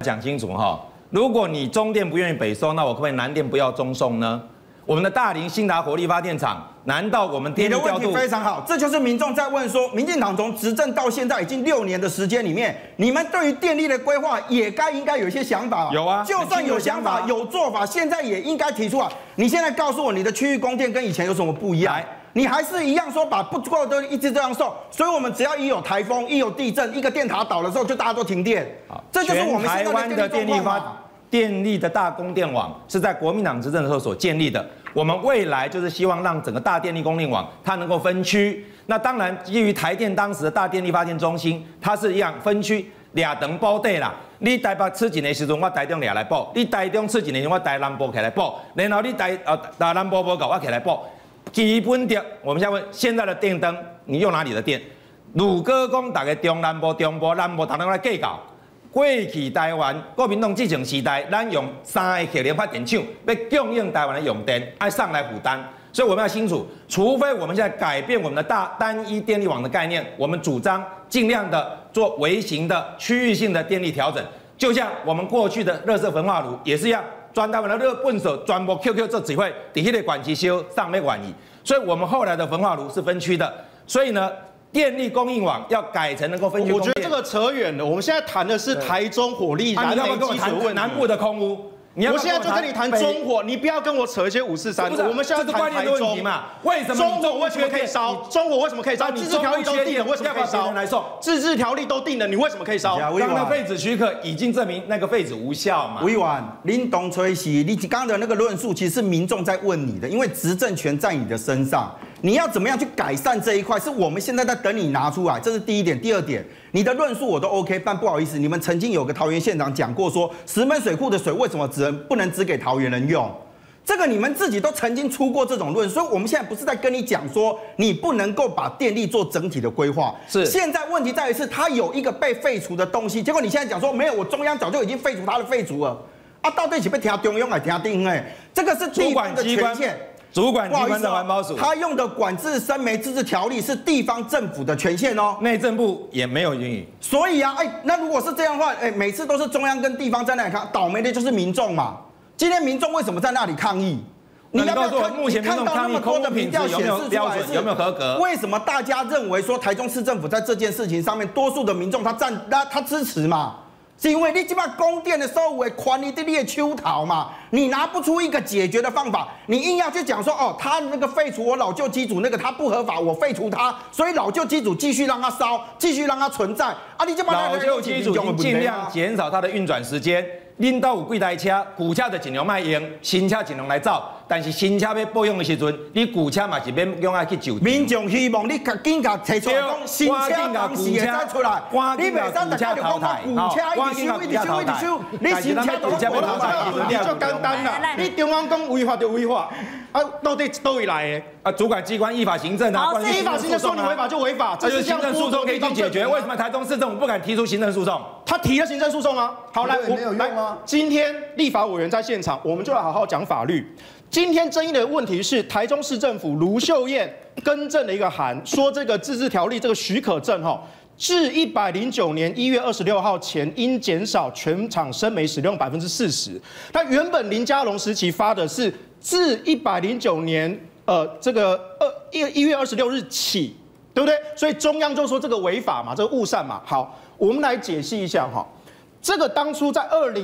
讲清楚哈。如果你中电不愿意北送，那我可不可以南电不要中送呢？我们的大林新达火力发电厂，难道我们电力调度？ 你的问题非常好，这就是民众在问说，民进党从执政到现在已经6年的时间里面，你们对于电力的规划也应该有一些想法。 有啊， 就算有想法、有做法，现在也应该提出来。你现在告诉我，你的区域供电跟以前有什么不一样？你还是一样说把不够的一直这样送，所以我们只要一有台风、一有地震、一个电塔倒的时候，就大家都停电。这就是我们现在的电力状况。 电力的大供电网是在国民党执政的时候所建立的。我们未来就是希望让整个大电力供应网它能够分区。那当然，基于台电当时的大电力发电中心，它是一样分区俩等补地啦。你台北吃紧的时阵，我台中俩来补；你台中吃紧的时候，我台南部起来补。然后你南部不够，我起来补。基本的，我们现在问现在的电灯，你用哪里的电？如果讲大家中南部、中部、南部，大家来计较。过去台湾国民党执政时代，咱用3个核能发电厂要供应台湾的用电，要上来负担。所以我们要清楚，除非我们现在改变我们的单一电力网的概念，我们主张尽量的做微型的区域性的电力调整，就像我们过去的垃圾焚化炉也是一样，全台湾的热粪扫全部 QQ 做指挥，在迄个管区修上面管理。所以我们后来的焚化炉是分区的，所以呢。电力供应网要改成能够分区供电。 我觉得这个扯远了。我们现在谈的是台中火力燃煤基础问题。 南部的空污， 我现在就跟你谈中火，你不要跟我扯一些543。我们现在谈台中嘛？为什么中火为什么可以烧？中火为什么可以烧？自治条例都定了，为什么可以烧？自治条例都定了，你为什么可以烧？ 刚刚的废止许可已经证明那个废止无效嘛。 委员，林东吹西，你刚刚的那个论述其实是民众在问你的，因为执政权在你的身上。你要怎么样去改善这一块？是我们现在在等你拿出来，这是第一点。第二点，你的论述我都 OK， 但不好意思，你们曾经有个桃园县长讲过说，石门水库的水为什么不能只给桃园人用？这个你们自己都曾经出过这种论，所以我们现在不是在跟你讲说你不能够把电力做整体的规划。 是， 现在问题在于是它有一个被废除的东西，结果你现在讲说没有，我中央早就已经废除它的废除了啊，到底是被听中央还是听地方？这个是地方的权限。 主管机关的环保署， 他用的管制生煤自治条例是地方政府的权限哦， 内政部也没有允许。 所以啊，那如果是这样的话，每次都是中央跟地方在那里抗，倒霉的就是民众嘛。今天民众为什么在那里抗议？ 你要告诉我，目前民众抗议空污品质有没有标准，有没有合格？ 为什么大家认为说台中市政府在这件事情上面，多数的民众他支持嘛？是因为你基本上供电的收入宽你的列秋桃嘛，你拿不出一个解决的方法，你硬要去讲说哦，他那个废除我老旧机组那个他不合法，我废除他，所以老旧机组继续让它烧，继续让它存在啊，你就把老旧机组尽量减少它的运转时间。恁到有几台车，旧车就尽量卖用，新车尽量来造。但是新车要保养的时阵，你旧车嘛是免用爱去就。 民众希望你紧甲提出来讲，新车当时会再出来，你袂使大家就讲旧车一直修，你新车都不淘汰， 你就简单啦。你中央讲违法就违法，啊，到底哪位来的？ 啊，主管机关依法行政啊， 依法行政说你违法就违法， 这就是行政诉讼可以去解决。为什么台中市政府不敢提出行政诉讼？ 他提了行政诉讼啊。好，来，我来。今天立法委员在现场，我们就来好好讲法律。今天争议的问题是，台中市政府卢秀燕更正了一个函，说这个自治条例这个许可证至109年1月26号前应减少全场生煤使用40%。那原本林佳龙时期发的是自109年这个1月26日起，对不对？所以中央就说这个违法嘛，这个误善嘛。好，我们来解析一下哈。这个当初在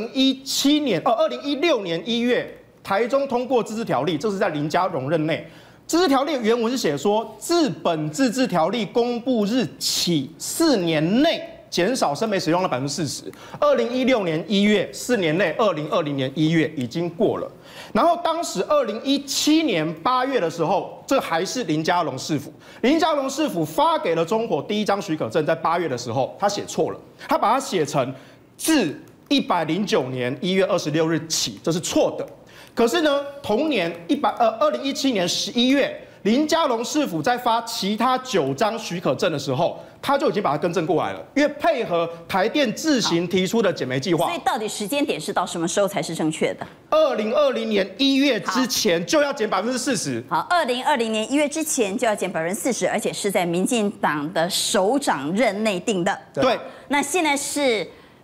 2016年1月，台中通过自治条例，这是在林佳龙任内。自治条例原文是写说，自本自治条例公布日起4年内减少生煤使用了40%。2016年1月，4年内，2020年1月已经过了。然后当时2017年8月的时候，这还是林佳龙市府。林佳龙市府发给了中火第一张许可证，在8月的时候，他写错了，他把它写成自109年1月26日起，这是错的。可是呢，同年2017年11月，林佳龙市府在发其他9张许可证的时候，他就已经把它更正过来了，因为配合台电自行提出的减煤计划。 所以到底时间点是到什么时候才是正确的 ？2020年1月之前就要减40%。 好，2020年1月之前就要减40%，而且是在民进党的首长任内定的。 对。 那现在是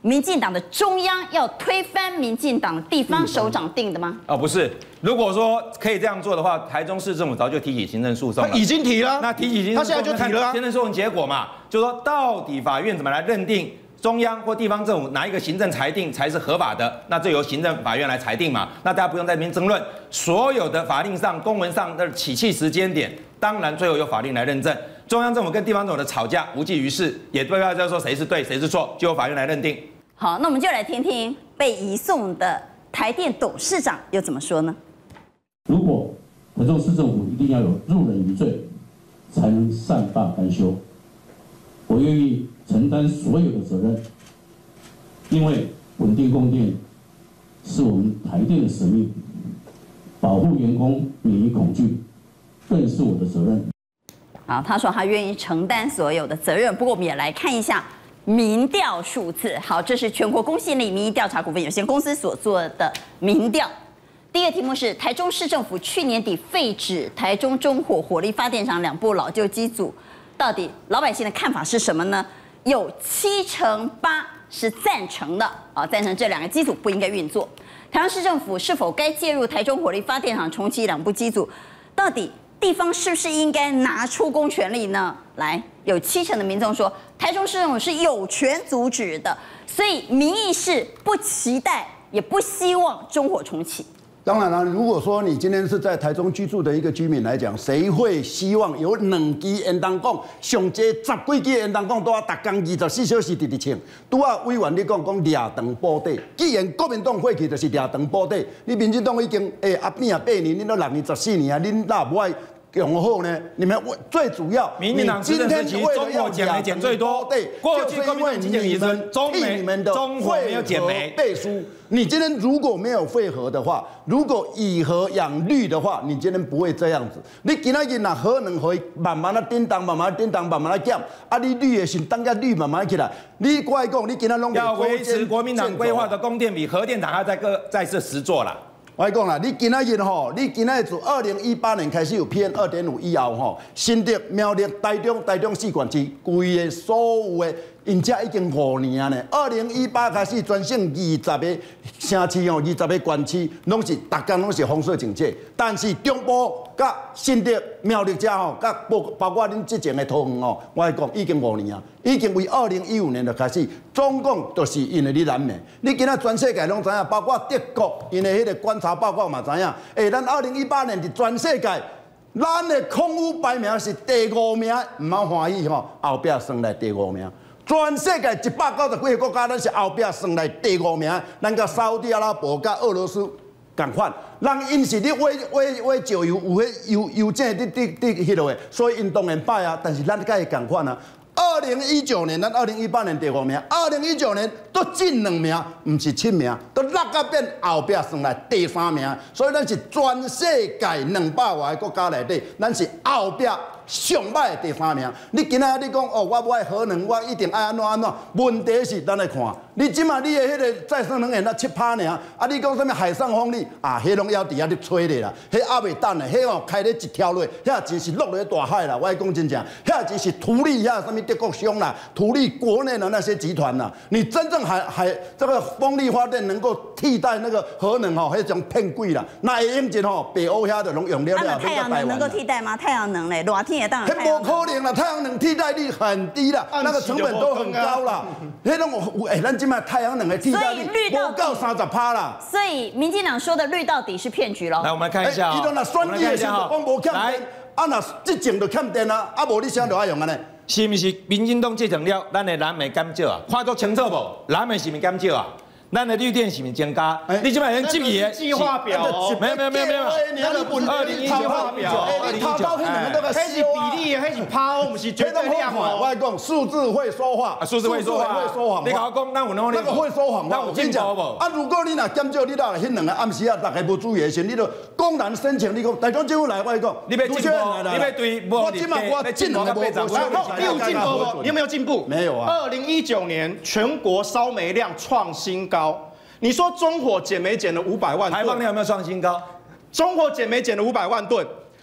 民进党的中央要推翻民进党的地方首长定的吗？ 哦，不是。如果说可以这样做的话，台中市政府早就提起行政诉讼了。 他已经提了， 那提起行政诉讼， 他现在就提了行政诉讼结果嘛，就说到底法院怎么来认定中央或地方政府哪一个行政裁定才是合法的？那这由行政法院来裁定嘛。那大家不用在这边争论，所有的法令上、公文上的起讫时间点，当然最后由法令来认证。中央政府跟地方政府的吵架无济于事，也不要再说谁是对谁是错，就由法院来认定。 好，那我们就来听听被移送的台电董事长又怎么说呢？ 如果台中市政府一定要有入人于罪，才能善罢甘休，我愿意承担所有的责任，因为稳定供电是我们台电的使命，保护员工免于恐惧更是我的责任。 好，他说他愿意承担所有的责任。不过我们也来看一下民调数字。好，这是全国公信力民意调查股份有限公司所做的民调。第一个题目是台中市政府去年底废止台中中火火力发电厂2部老旧机组，到底老百姓的看法是什么呢？有78%是赞成的啊，赞成这2个机组不应该运作。台中市政府是否该介入台中火力发电厂重启2部机组？到底地方是不是应该拿出公权力呢？来，有70%的民众说，台中市政府是有权阻止的，所以民意是不期待也不希望中火重启。 当然了，如果说你今天是在台中居住的一个居民来讲，谁会希望有2支烟弹讲，上街10几支烟弹讲都要逐天24小时直唱？拄啊，委员你讲掠长补底，既然国民党过去就是掠长补底，你民进党已经阿变8年，你都6年14年啊，恁哪不爱用好呢？你们最主要， 民进党执政时期，中火减煤减最多。过去国民党基本上替你们的中火没有减煤背书。你今天如果没有废核的话，如果以核养绿的话，你今天不会这样子。你今仔日拿核能可以慢慢的叮当，慢慢的叮当，慢慢的减。啊，你绿的是当个绿慢慢起来。你过来讲，你今仔拢要维持国民党规划的供电比核电厂还要再是10座啦。 我讲啦，你今仔日吼，你今仔日自2018年开始有 PM2.5 以后吼，新竹、苗栗、台中4县市，规个所有的，因遮已经5年呢。2018开始专省20个城市哦，20个县市，拢是逐天拢是封锁警戒。但是中部甲新竹、苗栗遮吼，甲包括恁之前的桃园哦，我讲已经5年啊，已经为2015年就开始，总共就是因为你燃煤。你今仔全世界拢知影，包括德国因的迄个观察报告嘛知影，咱2018年伫全世界，咱的空污排名是第5名，唔好欢喜吼，后壁算来第5名。全世界190几个国家，咱是后壁算来第5名，咱甲沙特阿拉伯、甲俄罗斯同款，人因是咧挖石油，有迄油井伫迄落的，所以因当然歹啊。但是咱甲伊同款啊。2019年，咱2018年第5名，2019年都进2名，唔是7名，都落到变后壁算来第3名。所以咱是全世界200多个国家内底，咱是后壁上歹的第3名。你今仔你讲哦，我爱核能，我一定爱安怎？问题是咱来看，你即马你的迄个再生能源才7%尔，啊，你讲什么海上风力啊，迄拢要伫遐咧吹咧啦，迄还袂等咧，迄哦开咧一条落，遐钱是落咧大海啦。我讲真正，遐钱是图利遐什么德国兄啦，图利国内的那些集团啦。你真正这个风力发电能够替代那个核能吼，迄种骗鬼啦。那会用尽吼，北欧遐的拢用了了。 太阳能能够替代吗？太阳能嘞，热天也当然。 迄无可能啦，太阳能替代率很低啦，那个成本都很高啦。迄种咱今麦太阳能的替代率不到30%啦。 所以民进党说的绿到底是骗局喽。 来，我们来看一下伊都那选举的时候讲无欠电，啊那即种就欠电啊，啊无你啥就爱用安尼。 是不是民进党继承了咱的燃煤减少啊？看足清楚无？燃煤是毋是减少啊？咱的绿电是毋是增加？你即摆人记忆计划表哦， 没有， 你那个 2019 划表，2019， 迄是比例，迄是趴，毋是绝对量哦。 我讲数字会说话， 数字会说话。你甲我讲，咱有那个会说谎话。 我跟你讲， 啊，如果你若减少，你若迄2个暗时啊，大家无注意的时，你就公然申请，你讲台中政府来，我讲， 你要进步，你要对， 我今嘛我进2个没涨， 你有进步不？你有没有进步？ 没有啊。 2019年全国烧煤量创新高。你说中火减煤减了500万吨， 排放量有没有创新高？ 中火减煤减了500万吨，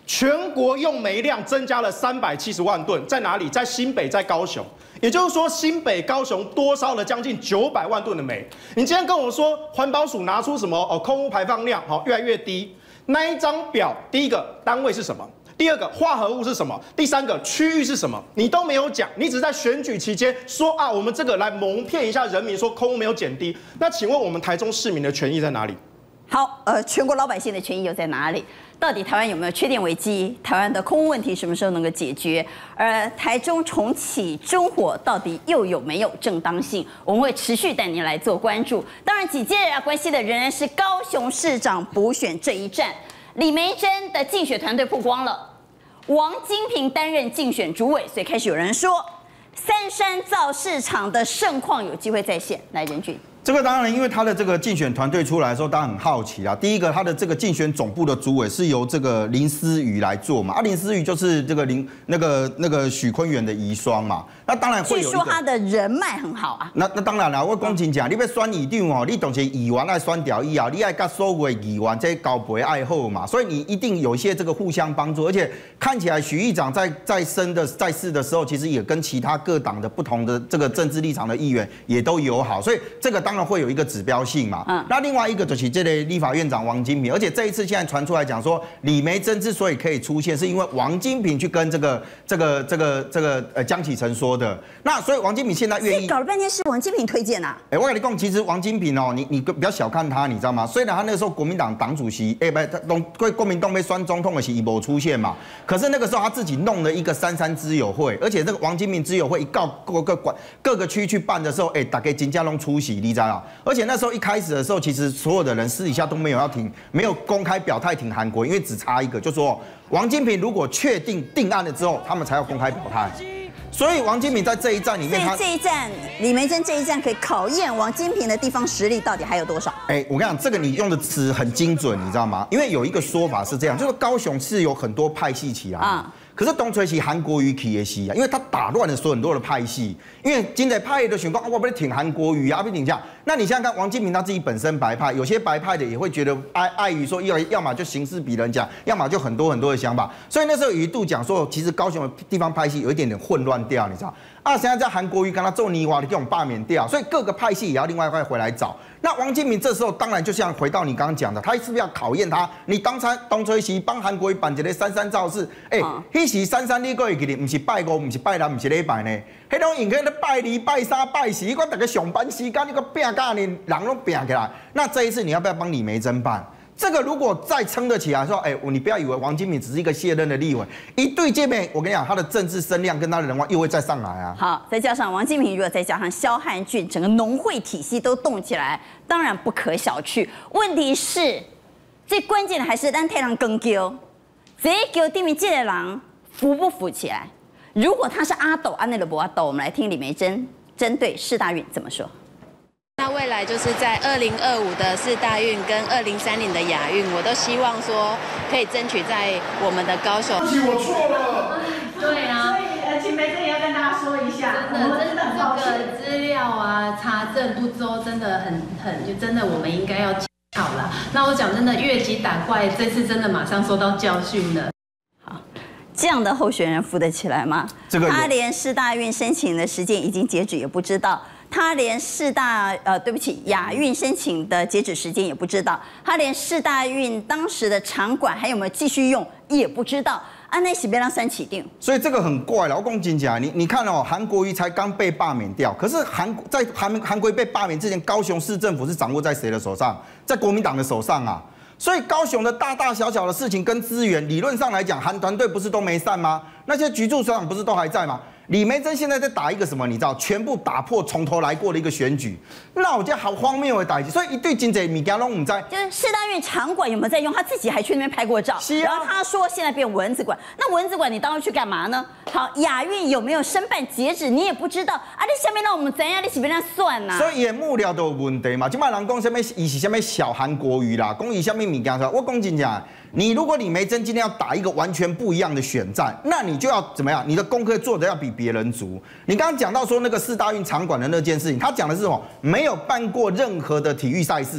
全国用煤量增加了370万吨，在哪里？在新北，在高雄。也就是说，新北、高雄多烧了将近900万吨的煤。你今天跟我说环保署拿出什么空污排放量越来越低，那一张表，第一个单位是什么？第二个化合物是什么？第三个区域是什么？你都没有讲，你只是在选举期间说啊，我们这个来蒙骗一下人民，说空污没有减低。那请问我们台中市民的权益在哪里？ 好，全国老百姓的权益又在哪里？到底台湾有没有缺电危机？台湾的空污问题什么时候能够解决？而台中重启中火到底又有没有正当性？我们会持续带您来做关注。当然，紧接着关系的仍然是高雄市长补选这一战。李眉蓁的竞选团队曝光了，王金平担任竞选主委，所以开始有人说，三山造市场的盛况有机会再现。来，任俊。 这个当然，因为他的这个竞选团队出来的时候，当然很好奇啦。第一个，他的这个竞选总部的主委是由这个林思雨来做嘛，林思雨就是这个那个许坤元的遗孀嘛。那当然会有。 据说他的人脉很好啊。 那当然啦，我讲真正，你要选议长哦，你当是议员爱选掉以后，你爱跟所有的议员这交陪爱好嘛，所以你一定有一些这个互相帮助，而且看起来许议长在世的时候，其实也跟其他各党的不同的这个政治立场的议员也都友好，所以这个当然会有一个指标性嘛。那另外一个就是这个立法院长王金平，而且这一次现在传出来讲说，李眉蓁之所以可以出现，是因为王金平去跟这个江启臣说的。那所以王金平现在愿意搞了半天是王金平推荐啊。 我跟你讲，其实王金平哦，你不要小看他，你知道吗？虽然他那个时候国民党党主席，国民党被选总统的时候没出现嘛，可是那个时候他自己弄了一个三支友会，而且这个王金平支友会一告各个区去办的时候，大家真正都出席，你知道吗？而且那时候一开始的时候，其实所有的人私底下都没有要挺，没有公开表态挺韩国，因为只差一个，就说王金平如果确定定案了之后，他们才要公开表态。所以王金平在这一站里面， 这一站李眉蓁这一站可以考验王金平的地方实力到底还有多少？ 我跟你讲，这个你用的词很精准，你知道吗？因为有一个说法是这样，就是高雄是有很多派系起来啊。可是东吹是韩国瑜起的系啊，因为他打乱了很多的派系。因为今天派的选光，我不是挺韩国瑜啊，不挺这样。那你想想看，王金平他自己本身白派，有些白派的也会觉得碍于说要么就形势比人强，要么就很多的想法。所以那时候有一度讲说，其实高雄的地方派系有一点点混乱掉，你知道？现在在韩国瑜跟他做泥瓦的这种罢免掉，所以各个派系也要另外一块回来找。那王金平这时候当然就像回到你刚刚讲的，他是不是要考验他？你当初时帮韩国瑜办一个三山造势，迄时三山你个会记得，不是拜五，不是拜六，不是礼拜呢？迄种影片咧拜二、拜三、拜四，我大家上班时间你个拼甲呢，人都拼起来。那这一次你要不要帮李眉蓁办？这个如果再撑得起来，说，你不要以为王金平只是一个卸任的立委，一对这边，我跟你讲，他的政治声量跟他的人望又会再上来啊。 好，再加上王金平，如果再加上萧汉俊，整个农会体系都动起来，当然不可小觑。问题是，最关键的还是咱太郎更丢，这个地面这个人扶不扶起来？如果他是阿斗，安内的不阿斗，我们来听李眉蓁针对世大运怎么说。 那未来就是在2025的世大运跟2030的亚运，我都希望说可以争取在我们的高雄。 我错了。 对啊。 所以秦梅真的要跟大家说一下， 真的这个资料啊查证不周，真的就真的我们应该要检讨啦。那我讲真的，越级打怪，这次真的马上受到教训了。 好，这样的候选人扶得起来吗？他连世大运申请的时间已经截止也不知道。他连亚运申请的截止时间也不知道，他连世大运当时的场馆还有没有继续用也不知道，那是被让算起定。所以这个很怪了，我讲真讲，你看哦，韩国瑜才刚被罢免掉，可是在韩国瑜被罢免之前，高雄市政府是掌握在谁的手上？在国民党的手上啊。所以高雄的大大小小的事情跟资源，理论上来讲，韩团队不是都没散吗？那些局处首长不是都还在吗？李眉蓁现在在打一个什么？你知道，全部打破从头来过的一个选举，那我觉得好荒谬的代志。所以一对真侪物件拢唔知。 就是世大运场馆有没有在用？他自己还去那边拍过照。然后他说现在变蚊子馆，那蚊子馆你当时去干嘛呢？好，亚运有没有申办截止？你也不知道啊！你下面让我们怎样？你是别人算呐？ 所以也幕僚都有问题嘛。今摆人讲什么？伊是什么小韩国瑜啦？讲伊什么物件出来？我讲真正。你如果李眉蓁今天要打一个完全不一样的选战，那你就要怎么样？你的功课做得要比别人足。你刚刚讲到说那个世大运场馆的那件事情，他讲的是什么？没有办过任何的体育赛事啊。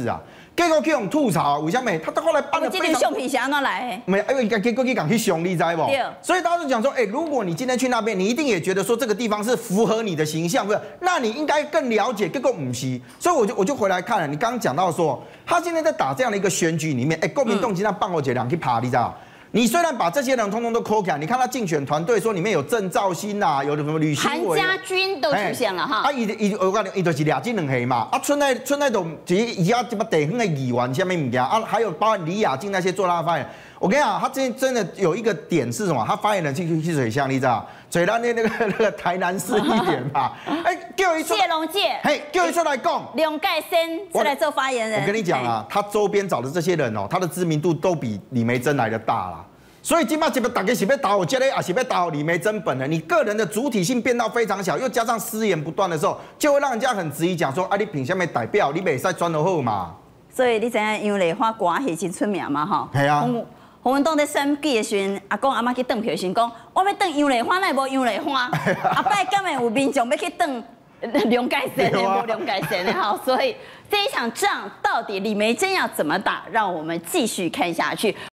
结果去用吐槽，为什么？他后来办了非常。 这个橡皮侠哪来？ 没，因为结果去讲去凶，你知不？ 对。 所以大家就讲说，如果你今天去那边，你一定也觉得说这个地方是符合你的形象，不是？那你应该更了解，结果不是。所以我就回来看了，你刚刚讲到说，他现在在打这样的一个选举里面，国民党今天办过这两去爬，你知道？你虽然把这些人通通都扣起来，你看他竞选团队说里面有郑兆兴呐，有什么吕新伟、 韩家军都出现了哈。 我讲伊就是俩金两黑嘛，村内种伊家什么地方的议员下面物件还有包括李雅静那些做他发言。我跟你讲，他真的有一个点是什么？他发言人去水乡，你知道？水到那个台南市一点吧。叫一谢龙介， 叫一出来讲， 梁盖先出来做发言人。 我跟你讲啊，他周边找的这些人哦，他的知名度都比李眉蓁来的大啦。所以今麦大家是要打我这类啊，是要打我李眉蓁本人，你个人的主体性变到非常小，又加上失言不断的时候，就会让人家很质疑，讲说啊，你凭什么代表？你袂使转得好嘛？ 所以你知影杨丽花歌是真出名嘛？吼。 系啊。 洪文东在选举的时阵，阿公阿妈去转票时讲，我要转杨丽花，乃无杨丽花。啊，拜敢会有民众要去转梁盖先的，无梁盖先的哈。所以这一场仗到底李眉蓁要怎么打？让我们继续看下去。